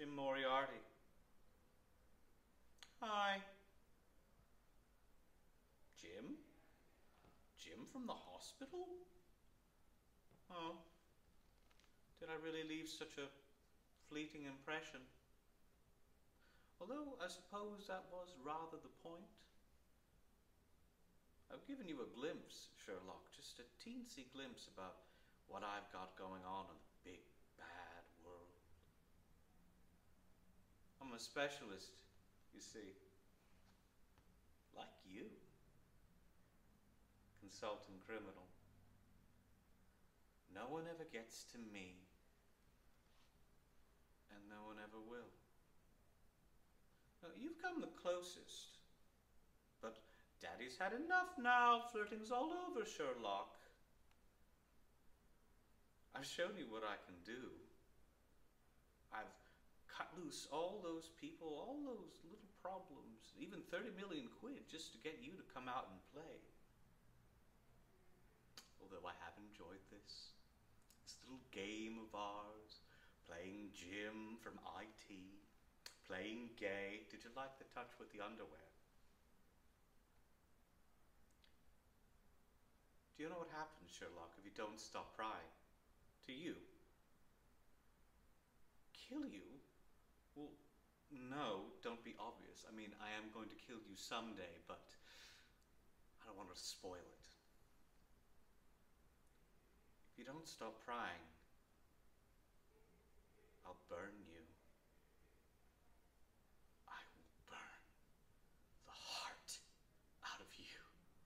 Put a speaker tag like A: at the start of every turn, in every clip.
A: Jim Moriarty. Hi. Jim? Jim from the hospital? Oh. Did I really leave such a fleeting impression? Although I suppose that was rather the point. I've given you a glimpse, Sherlock, just a teensy glimpse about what I've got going on in the big, bad world. I'm a specialist, you see. Like you. Consultant criminal. No one ever gets to me. And no one ever will. Now, you've come the closest. But Daddy's had enough now. Flirting's all over, Sherlock. I've shown you what I can do. I've cut loose all those people, all those little problems, even 30 million quid just to get you to come out and play. Although I have enjoyed this little game of ours, playing Jim from IT, playing gay. Did you like the touch with the underwear? Do you know what happens, Sherlock, if you don't stop prying? To you? Kill you? Well, no, don't be obvious. I mean, I am going to kill you someday, but I don't want to spoil it. If you don't stop prying, I'll burn you. I will burn the heart out of you.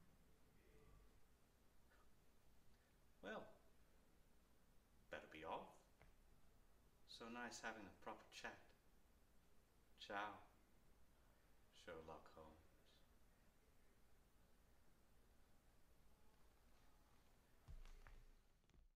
A: Well, better be off. So nice having a proper chat. Ciao.